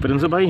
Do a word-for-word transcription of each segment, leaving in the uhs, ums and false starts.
Prince भाई,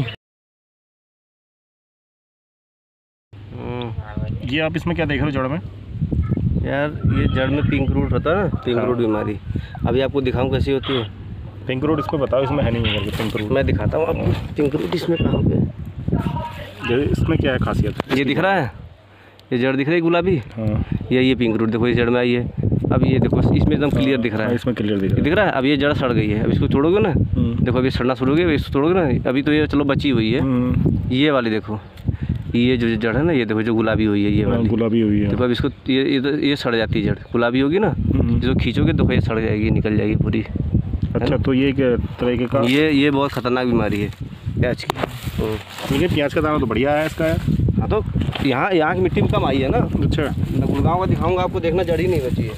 ये आप इसमें क्या देख रहे हो जड़ में? यार ये जड़ में पिंक रूट होता है ना, पिंक रूट बीमारी। अभी आपको दिखाऊं कैसी होती है पिंक रूट। इसमें बताओ, इसमें है नहीं है पिंक रूट। मैं दिखाता हूँ आपको पिंक रूट इसमें कहाँ पे। इसमें क्या है खासियत? ये दिख रहा है, ये जड़ दिख रही है गुलाबी। हाँ, ये ये पिंक रूट देखो, ये जड़ में आई है। अब ये देखो इसमें एकदम क्लियर दिख रहा है, इसमें क्लियर दिख रहा है दिख रहा है। अब ये जड़ सड़ गई है, अब इसको तोड़ोगे ना, देखो अभी सड़ना शुरू हो गया, इसको तोड़ोगे ना। अभी तो ये चलो बची हुई है, ये वाली देखो, ये जो जड़ है ना, ये देखो जो गुलाबी हुई है, ये वाली गुलाबी हुई है। देखो अब इसको ये ये, ये सड़ जाती है जड़, गुलाबी होगी ना, जो खींचोगे तो ये सड़ जाएगी, निकल जाएगी पूरी। अच्छा, तो ये क्या तरीके का? ये ये बहुत खतरनाक बीमारी है प्याज की। तो ये प्याज का दाना तो बढ़िया है इसका यार। हाँ, तो यहाँ यहाँ की मिट्टी में कम आई है ना। अच्छा, मैं गुड़गांव का दिखाऊंगा आपको, देखना जड़ ही नहीं बची है।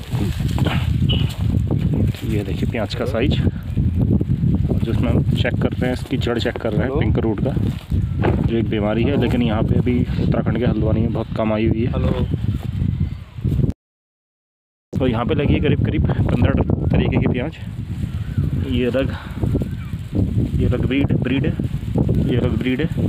ये देखिए प्याज का साइज, जिसमें हम चेक कर रहे हैं, इसकी जड़ चेक कर रहे हैं पिंक रूट का, जो एक बीमारी है। लेकिन यहाँ पे अभी उत्तराखंड के हल्द्वानी में बहुत कम आई हुई है। हेलो। तो यहाँ पे लगी है करीब करीब पंद्रह तरीके की प्याज। ये रग ये रग ब्रीड ब्रीड है ये रग ब्रीड है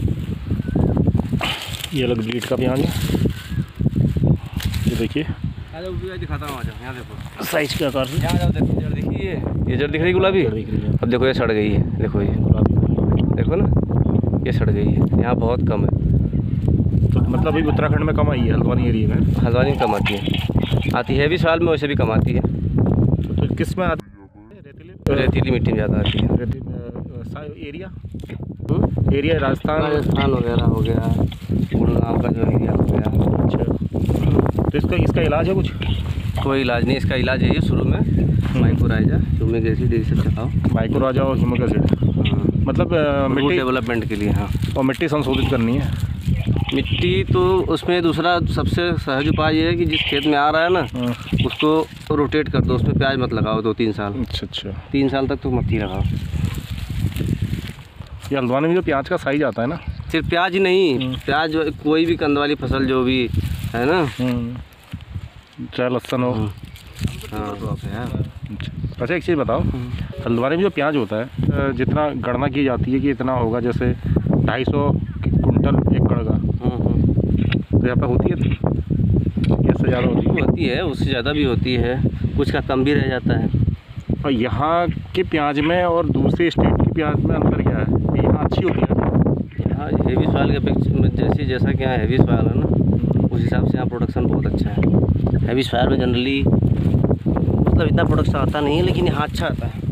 ये रग ब्रीड का प्याज है। ये देखिए दिखाता हूँ, यहाँ देखो साइज के आकार से। यहाँ जाओ, देखो जड़ दिखी है, ये जड़ दिख रही गुलाबी। अब देखो ये सड़ गई है, देखो ये गुलाबी, देखो ना, ये सड़ गई है। यहाँ बहुत कम है, तो मतलब अभी उत्तराखंड में कम आई है, हल्द्वानी एरिया में। हल्द्वानी में कम आती है, आती है भी साल में, वैसे भी कम आती है। तो किस में आती है? रेतीली रेतीली मिट्टी में ज़्यादा आती है। रेतीली एरिया एरिया राजस्थान राजस्थान वगैरह हो गया, गुड़गांव का जो एरिया हो गया। अच्छा, तो इसका इसका इलाज है कुछ? कोई इलाज नहीं, इसका इलाज है ये शुरू में माइक्रोराइजा, ह्यूमिक एसिड, ये सब चलाओ। माइक्रोराइजा और ह्यूमिक एसिड, मतलब मिट्टी डेवलपमेंट के लिए। हाँ, और मिट्टी संशोधित करनी है। मिट्टी तो उसमें दूसरा सबसे सहज उपाय ये है कि जिस खेत में आ रहा है ना, उसको रोटेट कर दो, उसमें प्याज मत लगाओ दो तीन साल। अच्छा अच्छा, तीन साल तक तो मत ही लगाओ। ये हल्द्वानी में जो प्याज का साइज आता है ना, सिर्फ प्याज ही नहीं, प्याज कोई भी कंद वाली फसल जो भी है ना, चाहे लहसुन हो। हाँ। अच्छा, एक चीज़ बताओ, हल्द्वानी में जो प्याज होता है, जितना गणना की जाती है कि इतना होगा, जैसे ढाई सौ कुंटल एक कड़ का, तो यहाँ पर होती है इससे ज़्यादा होती है? होती है, उससे ज़्यादा भी होती है, कुछ का कम भी रह जाता है। और यहाँ के प्याज में और दूसरे स्टेट की प्याज में अंतर क्या है? यहाँ अच्छी होती है? यहाँ हेवी सॉइल के अपेक्षा, जैसे जैसा कि यहाँ हेवी सॉइल है ना, उस हिसाब से यहाँ प्रोडक्शन बहुत अच्छा है। हेवी सॉइल में जनरली मतलब इतना प्रोडक्शन आता नहीं है, लेकिन यहाँ अच्छा आता है।